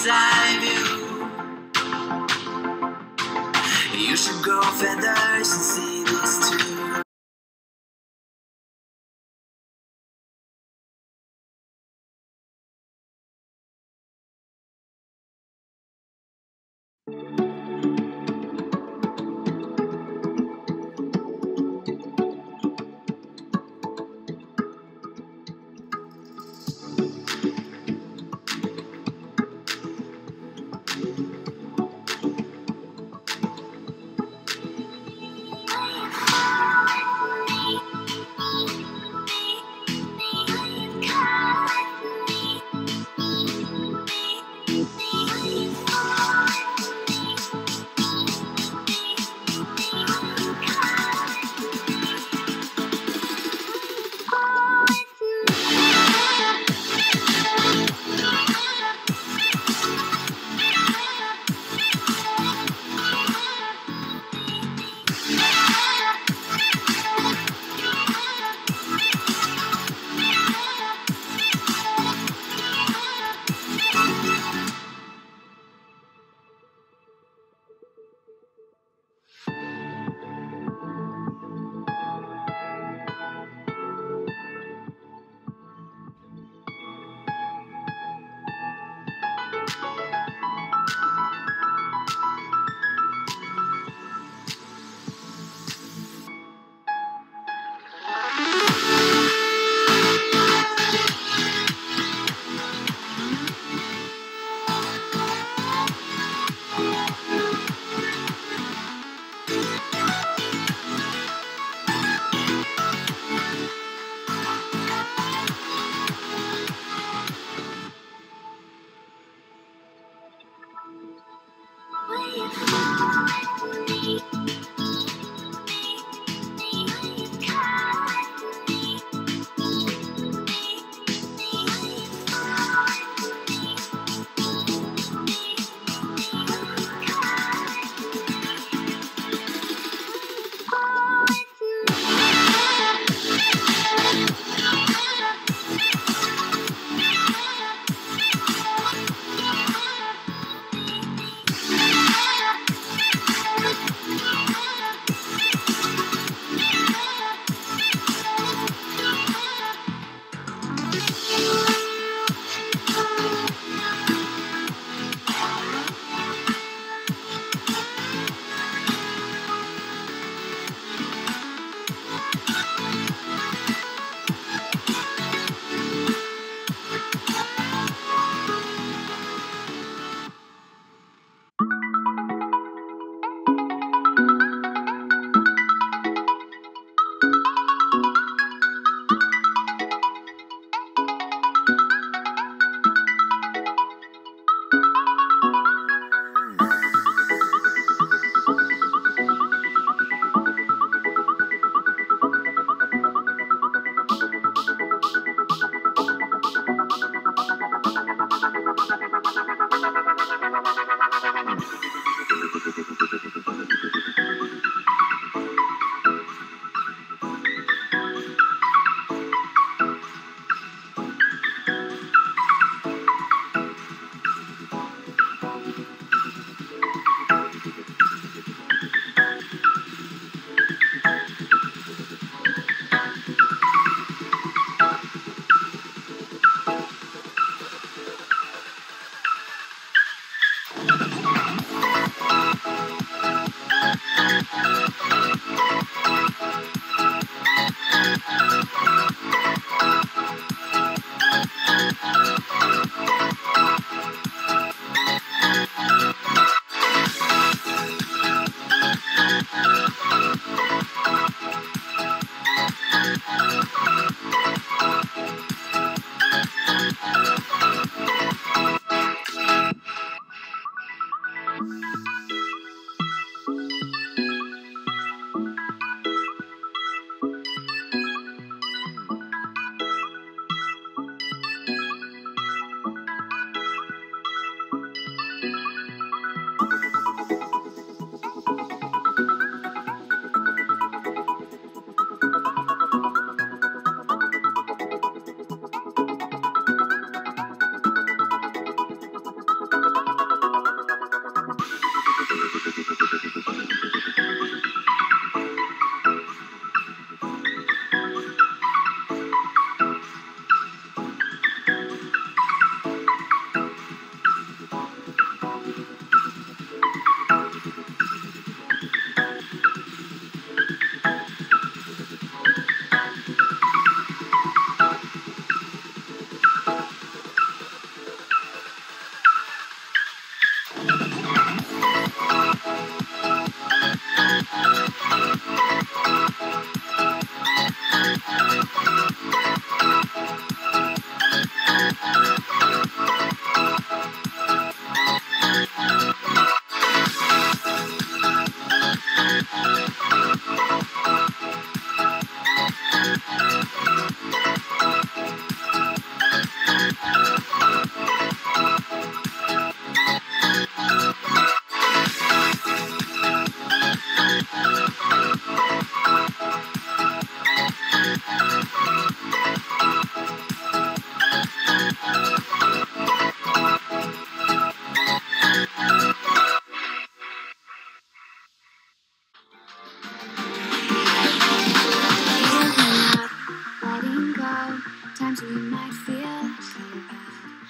inside of you. You should grow feathers and see this too.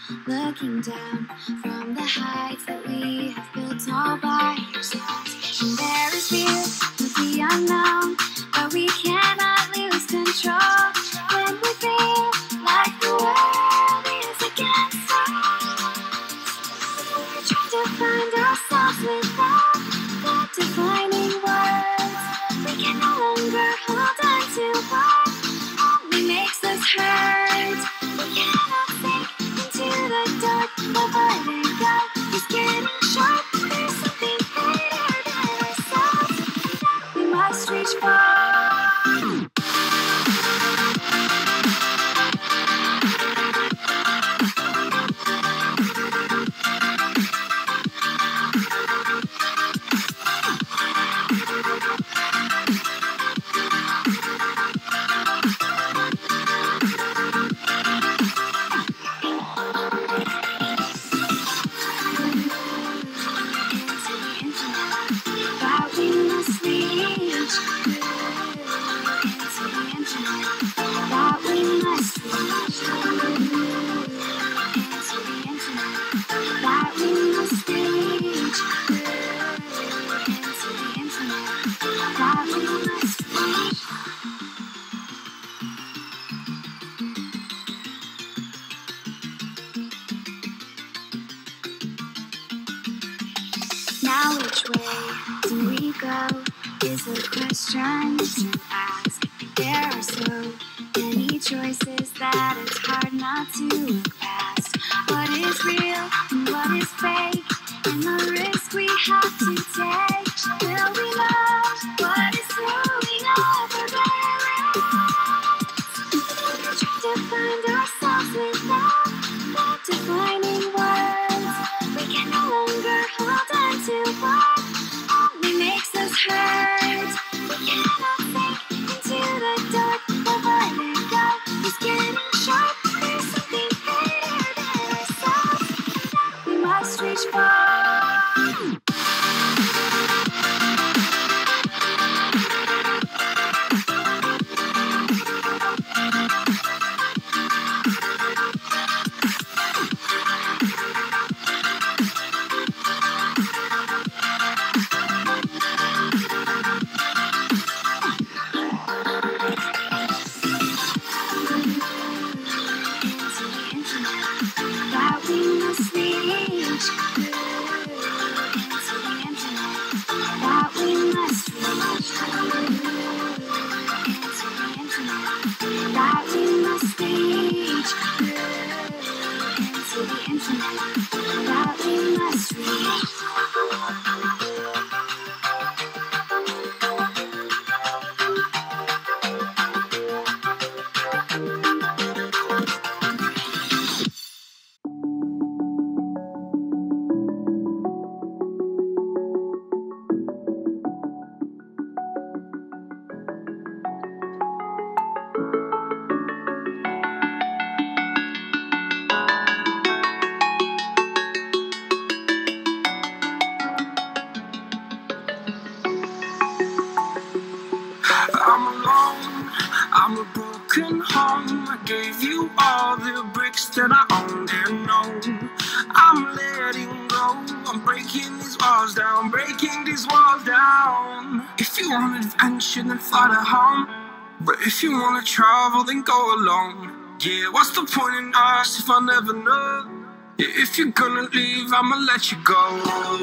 looking down from the heights that we have built all by ourselves. And there is fear of the unknown, but we cannot lose control when we feel like the world is against us. We're trying to find ourselves without that defining words. We can no longer hold on to what only makes us hurt. We cannot sink into the dark, but letting go is getting sharp. There's something greater than ourselves that we must reach for. Now which way do we go is a question to ask. There are so many choices that it's hard not to look past. What is real and what is fake, and the risk we have to take. Will we know what is brewing over there? We're trying to find ourselves without that defining words. We can no longer hold on to what only makes us hurt. We cannot sink into the dark, but letting go is getting sharp. There's something greater than ourselves that we must reach for. I'm alone, I'm a broken home. I gave you all the bricks that I owned and known. I'm letting go, I'm breaking these walls down, breaking these walls down. If you want adventure, then fly to home. But if you wanna travel, then go alone. Yeah, what's the point in us if I never know? Yeah, if you're gonna leave, I'ma let you go.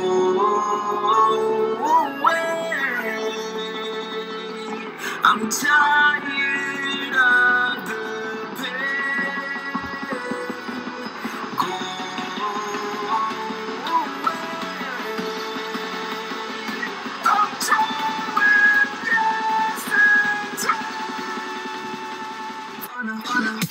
I'm tired of the pain. Go away. I'm tired of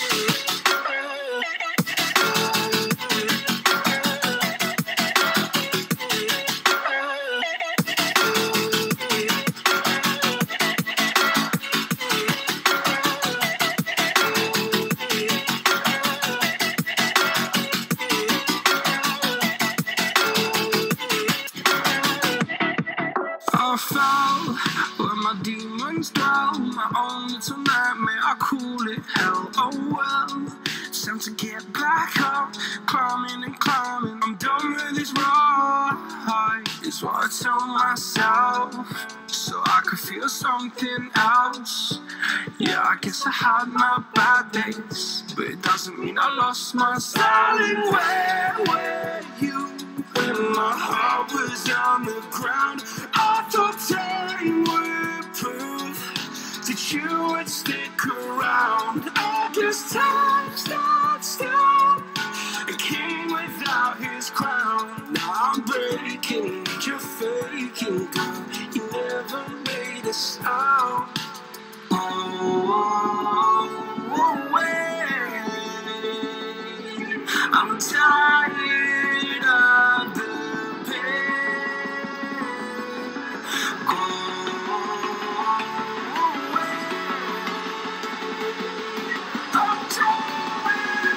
I fell where my demons dwell. My own little nightmare, I call it hell. Oh well, it's time to get back up. climbing and climbing. I'm done with this ride, is what I tell myself, so I could feel something else. Yeah, I guess I had my bad days, but it doesn't mean I lost my style. Where were you when my heart was on the ground? I thought time would prove that you would stick around. I guess time stood still. A king without his crown. Now I'm breaking, you're faking, girl. You never made a sound. I'm tired of the pain. I'm tired